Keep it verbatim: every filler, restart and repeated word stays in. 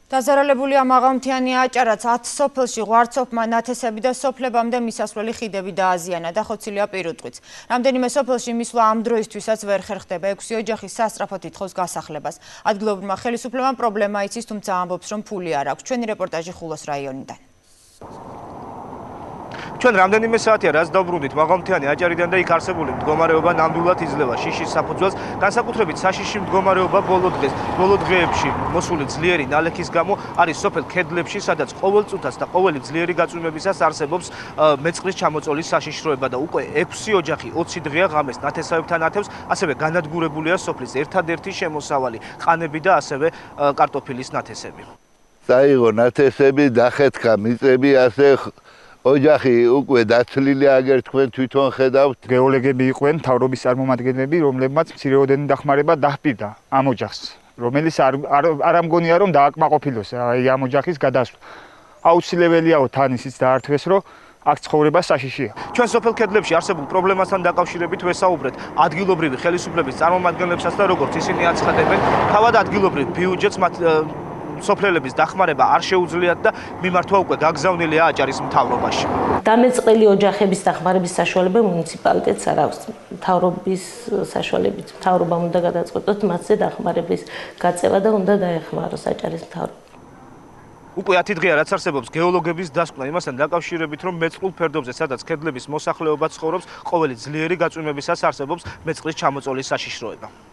დაზარალებულია მაღალმთიანი აჭარაც ათ სოფელში ღვარცოფმა ნათესები და სოფლებამდე მისასვლელი ხიდები დააზიანა და ხოცილია პირუტყვიც. რამდენიმე სოფელში მისვლა ამ დროისთვისაც ვერ ხერხდება. ექვსი ოჯახი სასწრაფოდ ითხოვს გასახლებას. ადგილობრივმა ხელისუფლებამ პრობლემა იცის, თუმცა ამბობს, რომ ფული არ აქვს. ჩვენი რეპორტაჟი ხულოს რაიონიდან. ჩვენ რამდენიმე საათია რაც დავბრუნდით მაღალმთიანი აჭარიდან და იქ არსებული მდგომარეობა ნამდვილად იძლევა შიშის საფუძველს, განსაკუთრებით საშიში მდგომარეობა ბოლო დღეს. ბოლო დღეებში მოსული ძლიერი ნალექის გამო არის სოფელ ქედლებში, სადაც ყოველ წუთას და ყოველი ძლიერი გაწვიმებისას არსებობს მეწყლის ჩამოწოლის საშიშროება და უკვე ექვსი ოჯახი ოცი დღეა ღამეს ნათესავებთან ათევს, ასევე განადგურებულია სოფლის ერთადერთი შემოსავალი, ყანები და ასევე კარტოფილის ნათესები. საიღო ნათესები, დახეთქა მიწები, ასე ოჯახი უკვე დაცლილი აგერ თქვენ თვითონ ხედავთ. გეოლოგები იყვნენ მთავრობის წარმომადგენლები, რომლებმაც მცირეოდენი დახმარება დაჰპირდა ამ ოჯახს, რომელიც არ არ ამგონია რომ დააკმაყოფილოს აი ამ ოჯახის გადასვლა. აუცილებელიაო თან ისიც დაართვეს, რომ აქ ცხოვრება საშიშია. ჩვენ სოფელ ქედლებში არსებულ პრობლემასთან დაკავშირებით ვესაუბრეთ ადგილობრივი ხელისუფლების წარმომადგენლებსაც და როგორც ისინი აცხადებენ, თავად ადგილობრივ ბიუჯეტს მათ სოფლელების დახმარება არ შეუძლიათ და მიმართვა უკვე გაგზავნილია აჭარის მთავრობაში. დამეწყილი ოჯახების დახმარების საშუალება მუნიციპალიტეტს არ აქვს. მთავრობის საშუალებით მთავრობამ უნდა გადაწყვეტოს მასზე დახმარების გაწევა და უნდა დაეხმაროს აჭარის მთავრობა. უკვე ათი დღეა რაც არსებობს გეოლოგების დასკვნა იმასთან დაკავშირებით, რომ მეწყლულ ფერდობზე, სადაც ქედლების მოსახლეობა ცხოვრობს, ყოველი ძლიერი გაწვიმებისას არსებობს მეწყლის ჩამოწოლის საშიშროება.